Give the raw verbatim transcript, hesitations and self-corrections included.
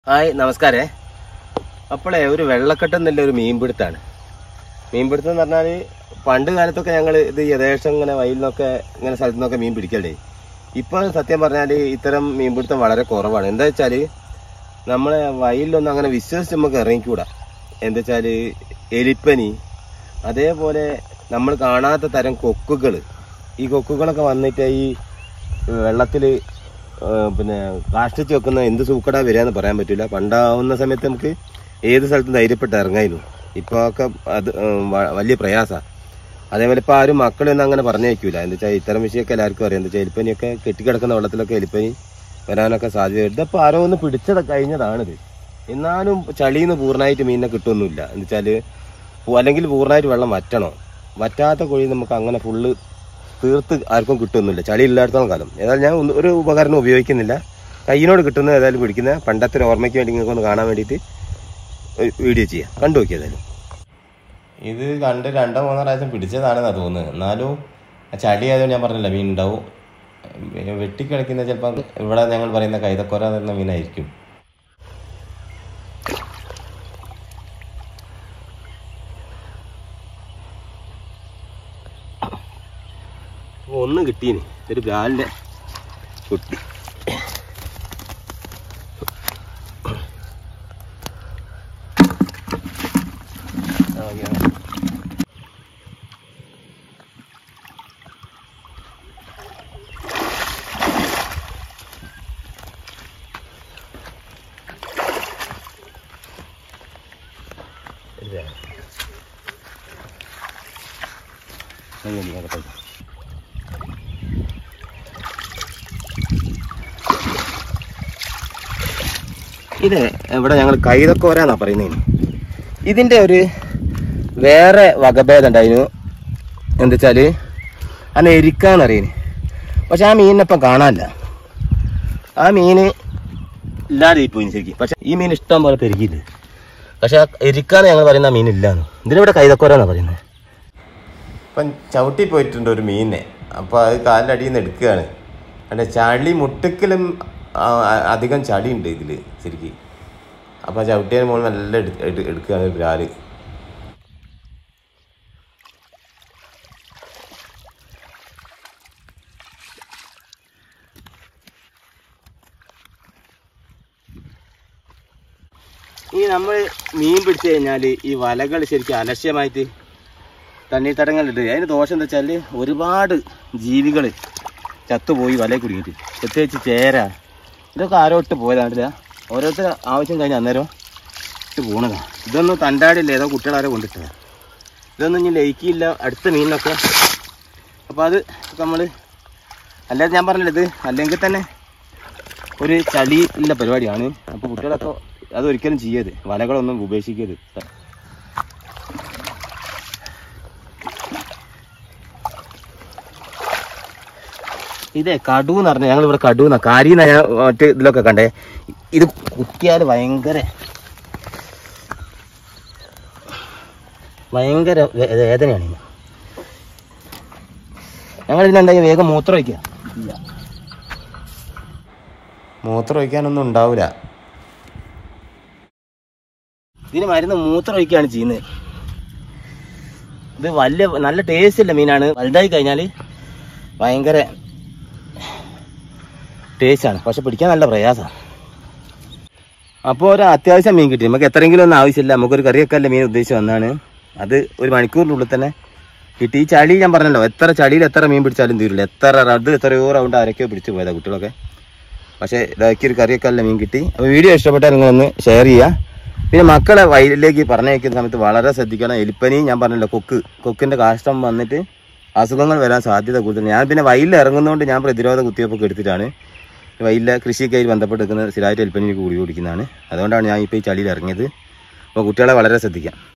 Hi നമസ്കാരേ. അപ്പോളേ ഒരു വെള്ളക്കെട്ട് എന്നല്ല ഒരു മീൻപിടുത്താണ്. മീൻപിടുത്തം എന്ന് പറഞ്ഞാൽ പണ്ട് കാലത്തൊക്കെ ഞങ്ങൾ ഇത് യഥേഷ്ടം ഇങ്ങനെ വയലിൽ നിന്നൊക്കെ ഇങ്ങനെ സ്ഥലത്തു നിന്നൊക്കെ മീൻ പിടിക്കണ്ടേ. ഇപ്പോൾ സത്യം പറഞ്ഞാൽ ഇത്തരം മീൻപിടുത്തം വളരെ കുറവാണ്. എന്താ വെച്ചാൽ നമ്മളെ വയലിലൊന്നും അങ്ങനെ വിശ്വസിച്ച് നമുക്ക് ഇറങ്ങിക്കൂടാ. എന്താ വെച്ചാൽ എലിപ്പനി, അതേപോലെ നമ്മൾ കാണാത്ത തരം കൊക്കുകൾ, ഈ കൊക്കുകളൊക്കെ വന്നിട്ട് ഈ വെള്ളത്തിൽ പിന്നെ കാഷ്ടിച്ച് വെക്കുന്ന എന്ത് സൂക്കടാ വരികയെന്ന് പറയാൻ പറ്റില്ല. പണ്ടാവുന്ന സമയത്ത് നമുക്ക് ഏത് സ്ഥലത്തും ധൈര്യപ്പെട്ട് ഇറങ്ങായിരുന്നു. ഇപ്പോൾ ഒക്കെ അത് വലിയ പ്രയാസമാണ്. അതേപോലെ ഇപ്പോൾ ആരും മക്കളൊന്നും അങ്ങനെ പറഞ്ഞേക്കൂല. എന്താ വെച്ചാൽ ഇത്തരം വിഷയമൊക്കെ എല്ലാവർക്കും അറിയാം. എന്താ വെച്ചാൽ എലിപ്പനിയൊക്കെ കെട്ടിക്കിടക്കുന്ന വെള്ളത്തിലൊക്കെ എലിപ്പനി വരാനൊക്കെ സാധ്യത. ഇതിപ്പോൾ ആരോ ഒന്ന് പിടിച്ചത് കഴിഞ്ഞതാണിത്. എന്നാലും ചളിയിൽ നിന്ന് പൂർണ്ണമായിട്ട് മീനിനെ കിട്ടുമൊന്നുമില്ല. എന്താ വെച്ചാൽ അല്ലെങ്കിൽ പൂർണ്ണമായിട്ട് വെള്ളം വറ്റണോ, വറ്റാത്ത കുഴി നമുക്ക് അങ്ങനെ ഫുള്ള് തീർത്ത് ആർക്കും കിട്ടുമൊന്നുമില്ല ചളി ഇല്ലാത്തോളം കാലം. ഏതായാലും ഞാൻ ഒരു ഉപകരണം ഉപയോഗിക്കുന്നില്ല. കയ്യിനോട് കിട്ടുന്നത് ഏതായാലും പിടിക്കുന്ന പണ്ടത്തെ ഒരു ഓർമ്മയ്ക്ക് വേണ്ടി നിങ്ങൾക്ക് ഒന്ന് കാണാൻ വേണ്ടിയിട്ട് വീഡിയോ ചെയ്യാം. കണ്ടു നോക്കി. ഏതായാലും ഇത് കണ്ട് രണ്ടോ മൂന്നോ പ്രാവശ്യം പിടിച്ചതാണെന്നാണ് തോന്നുന്നത്. എന്നാലും ചളി ആയതുകൊണ്ട് ഞാൻ പറഞ്ഞില്ല മീൻ ഉണ്ടാവും. വെട്ടിക്കളിക്കുന്ന ചിലപ്പോൾ ഇവിടെ ഞങ്ങൾ പറയുന്ന കൈതക്കോര എന്ന മീനായിരിക്കും. ഒന്ന് കിട്ടീന് ഒരു ബ്രാലിൻ്റെ കുട്ടി. ഇത് ഇവിടെ ഞങ്ങൾ കൈതക്കോരാന്നാ പറയുന്നതിന്. ഇതിൻ്റെ ഒരു വേറെ വകഭേദം ഉണ്ടായിരുന്നു. എന്താ വെച്ചാൽ അന്ന് എരിക്കാന്നറിയുന്നു. പക്ഷെ ആ മീനിനപ്പം കാണാനില്ല. ആ മീന് ഇല്ലാതെ പോയി ശരിക്കും. പക്ഷെ ഈ മീൻ ഇഷ്ടം പോലെ പെരുകിയില്ല. പക്ഷെ ആ എരിക്കാന്ന് ഞങ്ങൾ പറയുന്ന മീൻ ഇല്ലാന്ന്. ഇതിനിവിടെ കൈതക്കോരാന്നാ പറയുന്നത്. ഇപ്പം ചവിട്ടി പോയിട്ടുണ്ട് ഒരു മീനിനെ. അപ്പോൾ അത് കാലിൻ്റെ അടിയിൽ നിന്ന് എടുക്കുകയാണ്. അല്ല ചളി മുട്ടുക്കലും അധികം ചളി ഉണ്ട് ഇതിൽ ശരിക്കും. അപ്പോൾ ചവിട്ടിയതിന് മുകളിൽ നല്ല എടു എടുക്കുകയാണ് ഒരു ബ്രാല്. ഈ നമ്മൾ മീൻ പിടിച്ചു കഴിഞ്ഞാൽ ഈ വലകൾ ശരിക്കും അലക്ഷ്യമായിട്ട് തണ്ണീർത്തടങ്ങളിട്ട് അതിന് ദോഷം എന്താ വെച്ചാൽ ഒരുപാട് ജീവികൾ ചത്തുപോയി വലയിൽ കുടുങ്ങിയിട്ട്. പ്രത്യേകിച്ച് ചേര ഇതൊക്കെ ആരോട്ട് പോയതാണ്ടില്ല. ഓരോരുത്തർ ആവശ്യം കഴിഞ്ഞ് അന്നേരം ഇട്ട് പോണതാണ്. ഇതൊന്നും തണ്ടാടില്ല, ഏതോ കുട്ടികളാരോ കൊണ്ടിട്ടതാണ്. ഇതൊന്നും ഇനി ലയിക്കില്ല അടുത്ത മീനിനൊക്കെ. അപ്പോൾ അത് നമ്മൾ അല്ലാതെ ഞാൻ പറഞ്ഞില്ല, ഇത് അല്ലെങ്കിൽ തന്നെ ഒരു ചളി ഇല്ല പരിപാടിയാണ്. അപ്പോൾ കുട്ടികളൊക്കെ അതൊരിക്കലും ചെയ്യരുത്, വലകളൊന്നും ഉപേക്ഷിക്കരുത്. ഇതേ കടു എന്ന് പറഞ്ഞാൽ ഞങ്ങളിവിടെ കടു എന്നാ കാരിന്നാ ഞാൻ മറ്റേ ഇതിലൊക്കെ കണ്ടേ. ഇത് കുത്തിയാൽ ഭയങ്കര ഭയങ്കര വേദനയാണ്. ഇനി ഞങ്ങളിതിനെന്താ വേഗം മൂത്രം ഒഴിക്കുക. ഇല്ല, മൂത്രം ഒഴിക്കാനൊന്നും ഉണ്ടാവില്ല. ഇതിന് മരുന്ന് മൂത്രം ഒഴിക്കുകയാണ് ചെയ്യുന്നത്. ഇത് വലിയ നല്ല ടേസ്റ്റ് ഉള്ള മീനാണ്. വലുതായി കഴിഞ്ഞാൽ ഭയങ്കര ടേസ്റ്റാണ്, പക്ഷെ പിടിക്കാൻ നല്ല പ്രയാസമാണ്. അപ്പോൾ ഒരു അത്യാവശ്യം മീൻ കിട്ടി. നമുക്ക് എത്രയെങ്കിലും ഒന്നും ആവശ്യമില്ല. നമുക്കൊരു കറിയൊക്കെ അല്ല മീൻ ഉദ്ദേശിച്ച് വന്നാണ്. അത് ഒരു മണിക്കൂറിനുള്ളിൽ തന്നെ കിട്ടി. ഈ ചളി ഞാൻ പറഞ്ഞല്ലോ, എത്ര ചളിയിൽ എത്ര മീൻ പിടിച്ചാലും തീരില്ല. എത്ര അത് എത്രയോ റൗണ്ട് ആരൊക്കെയോ പിടിച്ച് പോയതാണ് കുട്ടികളൊക്കെ. പക്ഷേ ഇതാക്കി ഒരു കറിയൊക്കെ അല്ല മീൻ കിട്ടി. അപ്പോൾ വീഡിയോ ഇഷ്ടപ്പെട്ടാൽ നിങ്ങളൊന്ന് ഷെയർ ചെയ്യുക. പിന്നെ മക്കളെ വയലിലേക്ക് പറഞ്ഞയക്കുന്ന സമയത്ത് വളരെ ശ്രദ്ധിക്കണം. എലിപ്പനി ഞാൻ പറഞ്ഞല്ലോ, കൊക്ക് കൊക്കിൻ്റെ കാഷ്ടം വന്നിട്ട് അസുഖങ്ങൾ വരാൻ സാധ്യത കൂടുതൽ. ഞാൻ പിന്നെ വയലിൽ ഇറങ്ങുന്നതുകൊണ്ട് ഞാൻ പ്രതിരോധ കുത്തിവയ്പ്പൊക്കെ എടുത്തിട്ടാണ് വയലിലെ കൃഷിയൊക്കെ ബന്ധപ്പെട്ട് നിൽക്കുന്നത്. സ്ഥിരമായിട്ട് എലിപ്പനി കൂടി കുടിക്കുന്നതാണ്. അതുകൊണ്ടാണ് ഞാൻ ഇപ്പോൾ ഈ ചളിയിൽ ഇറങ്ങിയത്. അപ്പോൾ കുട്ടികളെ വളരെ ശ്രദ്ധിക്കാം.